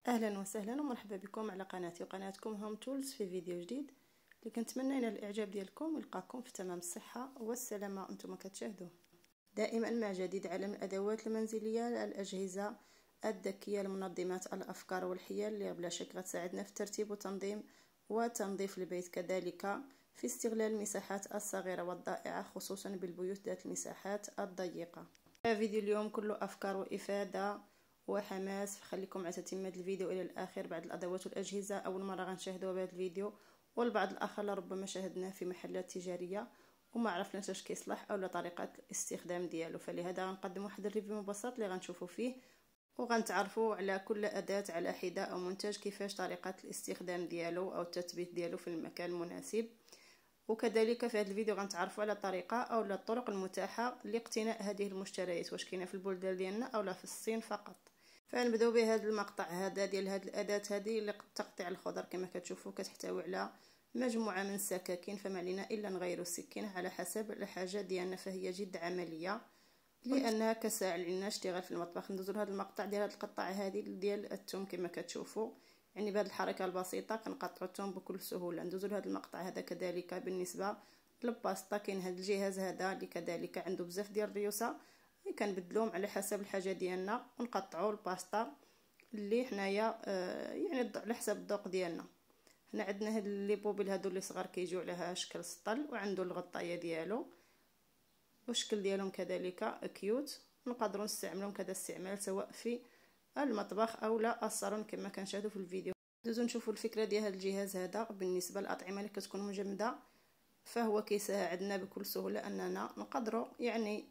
اهلا وسهلا ومرحبا بكم على قناتي وقناتكم هوم تولز في فيديو جديد اللي كنتمنى ينال الاعجاب ديالكم ويلقاكم في تمام الصحه والسلامه انتم كتشاهدوا دائما مع جديد على الادوات المنزليه الاجهزه الذكيه لمنظمات الافكار والحيل اللي بلا شك غتساعدنا في ترتيب وتنظيم وتنظيف البيت، كذلك في استغلال المساحات الصغيره والضائعه خصوصا بالبيوت ذات المساحات الضيقه. فيديو اليوم كله افكار وافاده وحماس، فخليكم مع تتمة الفيديو الى الاخر. بعض الادوات والاجهزه اول مره غنشاهدوها بهذا الفيديو، والبعض الاخر لربما شاهدناه في محلات تجاريه وما عرفناش واش كيصلح اولا طريقه الاستخدام ديالو، فلهذا غنقدم واحد الريفيو مبسط اللي غنشوفوا فيه وغنتعرفوا على كل اداه على حده او منتج كيفاش طريقه الاستخدام ديالو او التثبيت ديالو في المكان المناسب. وكذلك في هذا الفيديو غنتعرفوا على الطريقه او الطرق المتاحه لاقتناء هذه المشتريات، واش كاينه في البلدان ديالنا اولا في الصين فقط. فنبداو بهذا المقطع هذا ديال هذه الاداه هذه لتقطيع الخضر. كما كتشوفوا كتحتوي على مجموعه من السكاكين، فما علينا الا نغيروا السكينه على حسب الحاجه ديالنا، فهي جد عمليه لانها كساعد لنا اشتغال في المطبخ. ندوزو لهذا المقطع ديال هذه القطعه هذه ديال الثوم. كما كتشوفوا يعني بهذه الحركه البسيطه كنقطعوا الثوم بكل سهوله. ندوزو لهذا المقطع هذا كذلك بالنسبه للباستا. كاين هذا الجهاز هذا اللي كذلك عنده بزاف ديال الريوسه كنبدلوهم على حسب الحاجه ديالنا ونقطعوا الباستا اللي حنايا يعني على حسب الذوق ديالنا. هنا عندنا هاد لي بوبيل هادو اللي صغار كيجيو على شكل سطل وعنده الغطايه ديالو والشكل ديالهم كذلك كيوت. نقدروا نستعملهم كذا استعمال سواء في المطبخ او لا الصالون كما كنشاهدوا في الفيديو. ندوزو نشوفوا الفكره ديال هذا الجهاز هذا. بالنسبه للاطعمه اللي كتكون مجمده فهو كيساعدنا بكل سهوله اننا نقدروا يعني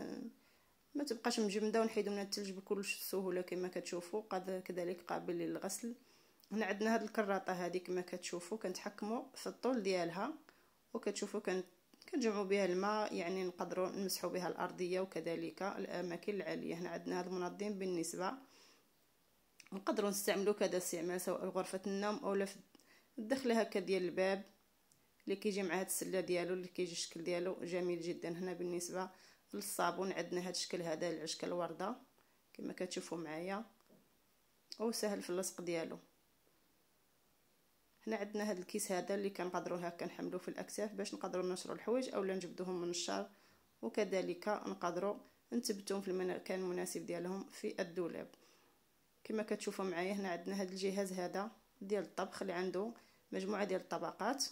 ما تبقاش مجمده ونحيدو من الثلج بكل سهوله. كما كتشوفوا كذلك قابل للغسل. هنا عندنا هذه الكراطه هذه كما كتشوفوا كنتحكموا في الطول ديالها وكتشوفوا كنجمعوا بها الماء، يعني نقدروا نمسحوا بها الارضيه وكذلك الاماكن العاليه. هنا عندنا هذا المنظم بالنسبه نقدروا نستعملوا كذا استعمال سواء غرفه النوم اولا في الدخله هكا ديال الباب اللي كيجي مع هذا السله ديالو اللي كيجي الشكل ديالو جميل جدا. هنا بالنسبه للصابون عندنا هذا الشكل هذا العشق الورده كما كتشوفوا معايا وسهل في اللصق ديالو. هنا عندنا هذا الكيس هذا اللي كنقدروا هكا نحملوه في الاكتاف باش نقدروا نشروا الحوايج اولا نجبدوهم من الشار، وكذلك نقدروا نثبتوهم في المكان المناسب ديالهم في الدولاب. كما كتشوفوا معايا هنا عندنا هذا الجهاز هذا ديال الطبخ اللي عنده مجموعه ديال الطبقات.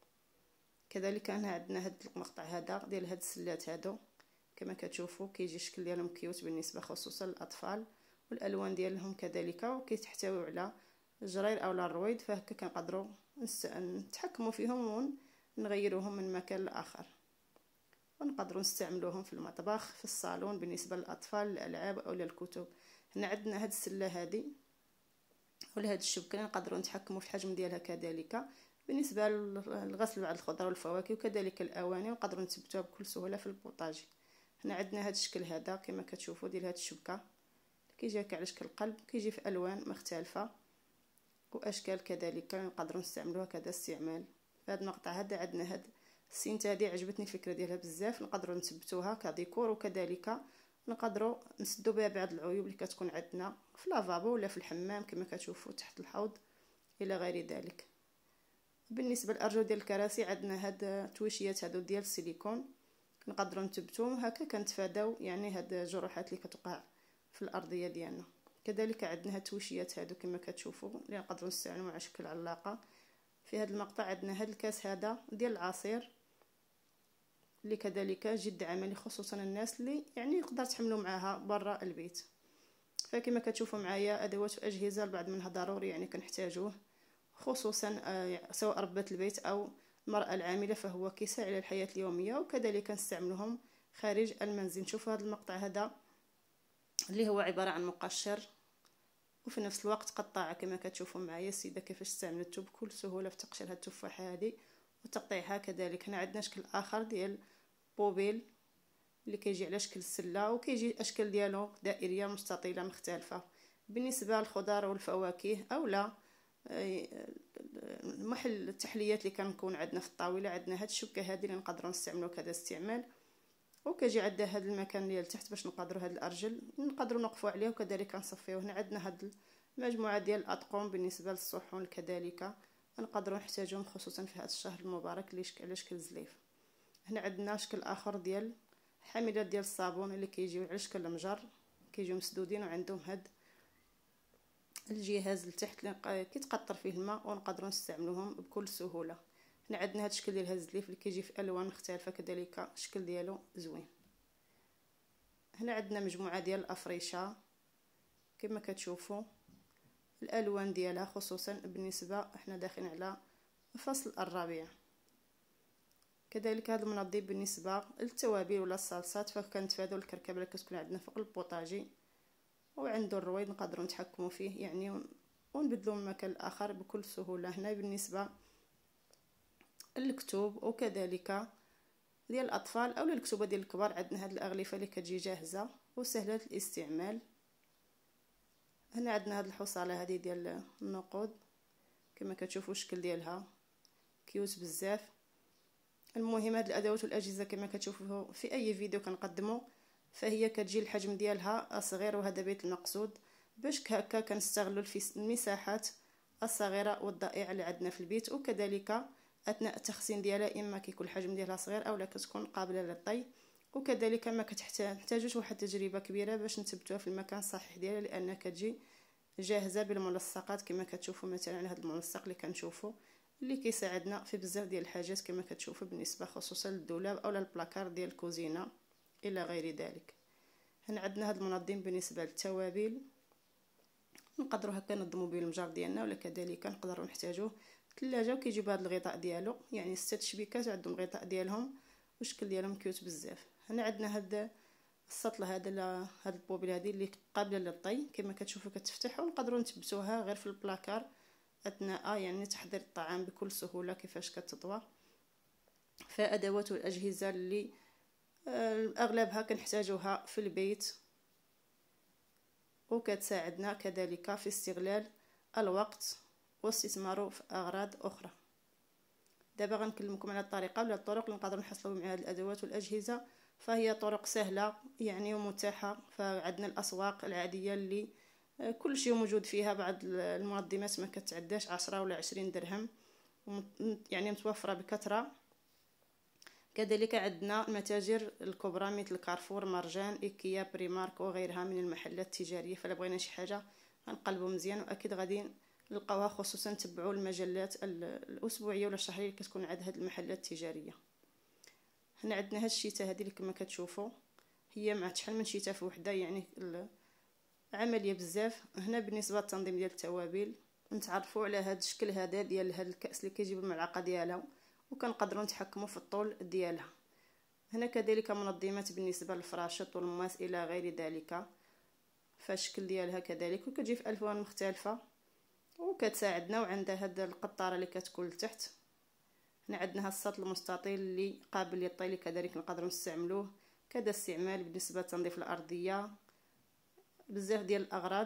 كذلك هنا عندنا هذا المقطع هذا ديال هاد السلات هادو كما كتشوفوا كيجي الشكل ديالهم كيوت بالنسبه خصوصا للاطفال، والالوان ديالهم كذلك وكيتحتويو على الجرير اولا الرويد، فهكا كنقدروا نتحكموا فيهم ونغيروهم من مكان لاخر ونقدروا نستعملوهم في المطبخ في الصالون بالنسبه للاطفال الالعاب او الكتب. هنا عندنا هاد السله هذه ولا هاد الشبكه نقدروا نتحكموا في الحجم ديالها كذلك بالنسبه للغسل بعض الخضر والفواكه وكذلك الاواني، ونقدروا نثبتوها بكل سهوله في البوطاجي. هنا عندنا هاد الشكل هذا كما كتشوفوا ديال هاد الشبكه كيجي هكا على شكل قلب، كيجي في الوان مختلفه واشكال كذلك نقدروا نستعملوها كذا استعمال. في هذا المقطع هذا عندنا هاد السينت هذه عجبتني الفكره ديالها بزاف، نقدروا نثبتوها كديكور وكذلك نقدروا نسدوا بها بعض العيوب اللي كتكون عندنا في لافابو ولا في الحمام كما كتشوفوا تحت الحوض الى غير ذلك. بالنسبه للارجل ديال الكراسي عندنا هاد التويشيات هادو ديال السيليكون نقدروا نثبتوهم هكا كنتفاداو يعني هاد الجروحات اللي كتوقع في الارضيه ديالنا. كذلك عندنا هاد التويشيات هادو كما كتشوفوا اللي نقدروا نستعملوهم على شكل علاقه. في هذا المقطع عندنا هاد الكاس هذا ديال العصير اللي كذلك جد عملي خصوصا الناس اللي يعني يقدر تحملوا معاها برا البيت. فكما كتشوفوا معايا ادوات واجهزه البعض منها ضروري يعني كنحتاجوه خصوصا سواء ربة البيت او المرأة العاملة، فهو كيساعد على الحياة اليومية وكذلك نستعملهم خارج المنزل. نشوفوا هذا المقطع هذا اللي هو عبارة عن مقشر وفي نفس الوقت قطاعة. كما كتشوفوا معايا السيدة كيفاش استعملته بكل سهولة في تقشير هذه التفاحة هذه وتقطيعها. كذلك هنا عندنا شكل اخر ديال بوبيل اللي كيجي على شكل سله وكيجي الاشكال ديالو دائريه مستطيله مختلفه. بالنسبه للخضار والفواكه اولا محل التحليات اللي كنكون عندنا في الطاوله عندنا هاد الشبكه هذه اللي نقدروا نستعملوها كذا استعمال، وكيجي عندها هذا المكان ديال تحت باش نقدروا هاد الارجل نقدروا نوقفوا عليه وكذلك نصفيوه. هنا عندنا هاد مجموعه ديال الاطقم بالنسبه للصحون كذلك نقدروا نحتاجهم خصوصا في هذا الشهر المبارك اللي على شكل زليف. هنا عندنا شكل اخر ديال حاملات ديال الصابون اللي كيجيو على شكل مجر، كيجيو مسدودين وعندهم هاد الجهاز لتحت اللي كيتقطر فيه الماء ونقدروا نستعملوهم بكل سهوله. هنا عندنا هاد الشكل ديال هاد الزليف اللي كيجي في الوان مختلفه كذلك الشكل ديالو زوين. هنا عندنا مجموعه ديال الافريشه كما كتشوفوا الالوان ديالها خصوصا بالنسبه احنا داخلين على فصل الربيع. كذلك هذا المنظم بالنسبه للتوابل ولا الصلصات فكنتفادوا الكركبه اللي كتكون عندنا فوق البوطاجي وعنده الرويض نقدروا نتحكموا فيه يعني ونبدلوا من مكان لاخر بكل سهوله. هنا بالنسبه للكتب وكذلك ديال الاطفال او الكتبه ديال الكبار عندنا هذه الاغلفه اللي كتجي جاهزه وسهله الاستعمال. هنا عندنا هذه الحصاله هذه ديال النقود كما كتشوفوا الشكل ديالها كيوت بزاف. المهم هاد الادوات والاجهزه كما كتشوفوا في اي فيديو كنقدمه فهي كتجي الحجم ديالها صغير، وهذا بيت المقصود باش هكا كنستغلوا المساحات الصغيره والضائعه اللي عندنا في البيت، وكذلك اثناء التخزين ديالها اما كيكون الحجم ديالها صغير او لا كتكون قابله للطي، وكذلك ما كتحتاجوش واحد التجربه كبيره باش نثبتوها في المكان الصحيح ديالها لان كتجي جاهزه بالملصقات كما كتشوفوا مثلا على هذا الملصق اللي كنشوفوا اللي كيساعدنا في بزاف ديال الحاجات كما كتشوفوا بالنسبه خصوصا للدولاب او للبلاكار ديال الكوزينه الى غير ذلك. هنا عندنا هذا المنظم بالنسبه للتوابل نقدروا هكا ننظموا به المجر ديالنا، ولا كذلك نقدروا نحتاجوه ثلاجه وكيجيب هذا الغطاء ديالو يعني 6 شبيكات عندهم الغطاء ديالهم والشكل ديالهم كيوت بزاف. هنا عندنا هذا السطل هذا البوبيل هذه اللي قابله للطي كما كتشوفوا كتفتح ونقدروا نثبتوها غير في البلاكار اثناء يعني تحضير الطعام بكل سهوله كيفاش كتطوى. فادوات والاجهزه اللي اغلبها كنحتاجوها في البيت وكتساعدنا كذلك في استغلال الوقت واستثماره في اغراض اخرى. دابا غنكلمكم على الطريقه ولا الطرق اللي نقدروا نحصلوا مع هذه الادوات والاجهزه، فهي طرق سهله يعني ومتاحه. فعندنا الاسواق العاديه اللي كل شيء موجود فيها، بعض المنظمات ما كتعداش 10 ولا 20 درهم يعني متوفره بكثره. كذلك عندنا المتاجر الكبرى مثل كارفور، مارجان، ايكيا، بريمارك وغيرها من المحلات التجاريه. فلا بغينا شي حاجه غنقلبوا مزيان واكيد غادي نلقاوها، خصوصا تبعوا المجلات الاسبوعيه ولا الشهريه اللي كتكون عند هذه المحلات التجاريه. هنا عندنا هاد الشيته هذه اللي كما كتشوفوا هي مع شحال من شيته في وحده يعني عمليه بزاف. هنا بالنسبه للتنظيم ديال التوابل نتعرفوا على هذا الشكل هذا ديال هذا الكاس اللي كيجيب الملعقه ديالها وكنقدروا نتحكموا في الطول ديالها. هنا كذلك منظمات بالنسبه للفراشط والماس الى غير ذلك، فالشكل ديالها كذلك وكتجي في الوان مختلفه وكتساعدنا. وعندها هذا القطاره اللي كتكون لتحت. هنا عندنا السطل المستطيل اللي قابل للطي اللي كذلك نقدروا نستعملوه كذا استعمال بالنسبه لتنظيف الارضيه بزاف ديال الاغراض.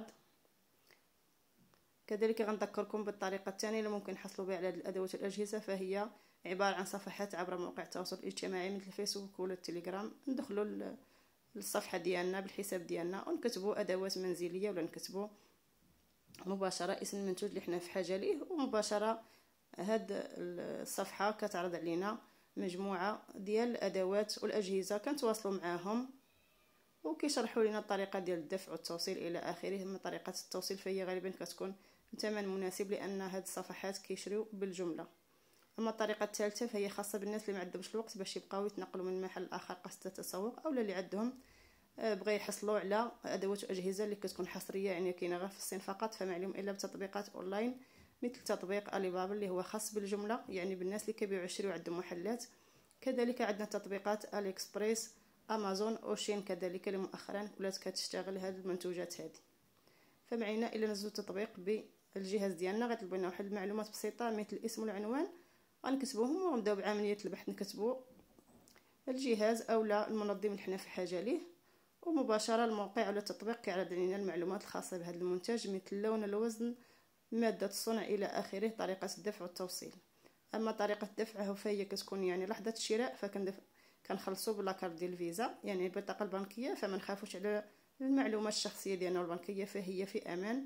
كذلك غنذكركم بالطريقه الثانيه اللي ممكن نحصلوا بها على هذه الادوات والاجهزه، فهي عباره عن صفحات عبر مواقع التواصل الاجتماعي مثل الفيسبوك ولا التليجرام. ندخلوا للصفحه ديالنا بالحساب ديالنا ونكتبوا ادوات منزليه ولا نكتبوا مباشره اسم المنتوج اللي حنا في حاجه ليه، ومباشره هاد الصفحه كتعرض علينا مجموعه ديال الادوات والاجهزه كنتواصلوا معاهم وكيشرحوا لنا الطريقه ديال الدفع والتوصيل الى اخره. من طريقه التوصيل فهي غالبا كتكون بثمن مناسب لان هاد الصفحات كيشريو بالجمله. اما الطريقه الثالثه فهي خاصه بالناس اللي ما عندهمش الوقت باش يبقاو يتنقلوا من محل اخر قصد التسوق، اولا اللي عندهم بغى يحصلوا على ادوات واجهزه اللي كتكون حصريه يعني كاينه غير في الصين فقط، فما عليهم الا بتطبيقات اونلاين مثل تطبيق الي بابا اللي هو خاص بالجمله يعني بالناس اللي كيبيعوا يشريوا عندهم محلات. كذلك عندنا تطبيقات الي اكسبريس، امازون، اوشين كذلك اللي مؤخرا ولات كتشتغل هذه المنتوجات هذه. فما علينا الا نزلوا التطبيق بالجهاز ديالنا غيطلب لنا واحد المعلومات بسيطه مثل الاسم والعنوان غنكتبوهم ونبداو بعمليه البحث، نكتبوا الجهاز اولا المنظم اللي حنا في حاجه ليه ومباشره الموقع ولا التطبيق كيعرض لنا المعلومات الخاصه بهذا المنتج مثل اللون، الوزن، ماده الصنع الى اخره، طريقه الدفع والتوصيل. اما طريقه الدفع فهي كتكون يعني لحظه الشراء كنخلصوا بلاكارت ديال الفيزا يعني البطاقه البنكيه، فما نخافوش على المعلومات الشخصيه ديالنا والبنكيه فهي في امان.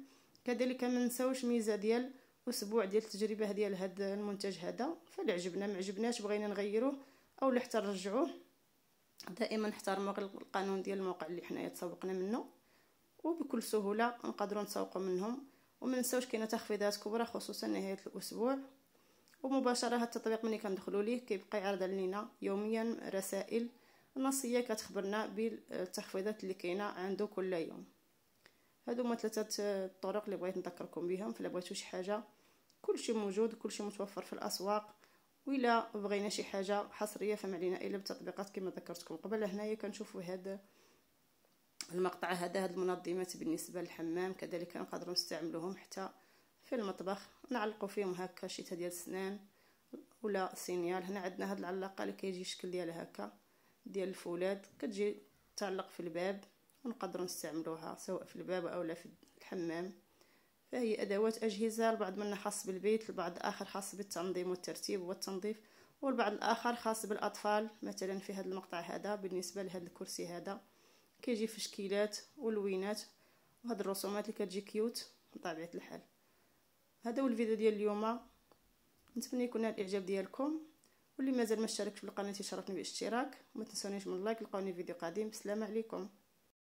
كذلك ما نساوش ميزه ديال اسبوع ديال التجربه ديال هذا المنتج هذا. فلا عجبنا ما عجبناش بغينا نغيروه او حتى نرجعوه. دائما نحترموا القانون ديال الموقع اللي حنايا تسوقنا منه، وبكل سهوله نقدروا نسوقوا منهم. وما نساوش كاينه تخفيضات كبرى خصوصا نهايه الاسبوع. ومباشره هذا التطبيق ملي كندخلوا ليه كيبقى يعرض لنا يوميا رسائل نصيه كتخبرنا بالتخفيضات اللي كاينه عنده كل يوم. هادو هما ثلاثه الطرق اللي بغيت نذكركم بهم. فلا بغيتو شي حاجه كلشي موجود، كلشي متوفر في الاسواق. وإلا بغينا شي حاجه حصريه فما علينا الا بالتطبيقات كما ذكرتكم قبل. هنايا كنشوفوا هذا المقطع هذا، هاد المنظمات بالنسبه للحمام كذلك نقدروا نستعملوهم حتى في المطبخ، نعلقوا فيهم هكا شيته ديال السنان ولا سينيال. هنا عندنا هاد العلاقه اللي كيجي الشكل ديالها هكا ديال الفولاذ، كتجي تعلق في الباب ونقدروا نستعملوها سواء في الباب او لا في الحمام. فهي ادوات اجهزه، البعض منها خاص بالبيت، البعض الاخر خاص بالتنظيم والترتيب والتنظيف، والبعض الاخر خاص بالاطفال. مثلا في هذا المقطع هذا بالنسبه لهذا الكرسي هذا كيجي في شكيلات ولوينات وهاد الرسومات اللي كتجي كيوت بطبيعه الحال. هذا هو الفيديو ديال اليوم، نتمنى يكون نال الاعجاب ديالكم. واللي مازال ما اشتركش في القناه يشرفني بالاشتراك. وما تنسونيش من اللايك. لقاوني فيديو قادم. السلام عليكم.